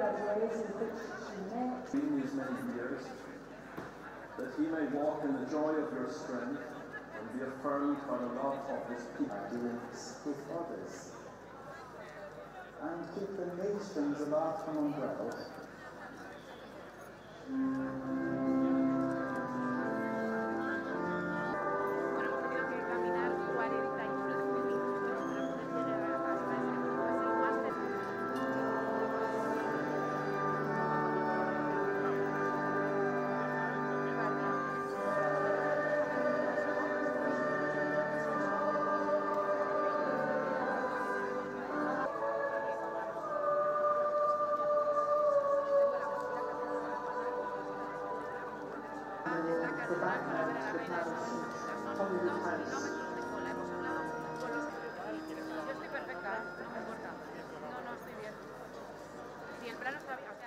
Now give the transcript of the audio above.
In these many years, that he may walk in the joy of your strength and be affirmed by the love of his people. Dealings with others, and keep the nations of our Commonwealth Yo estoy perfecta, no me importa. No, estoy bien. Si el plano está bien.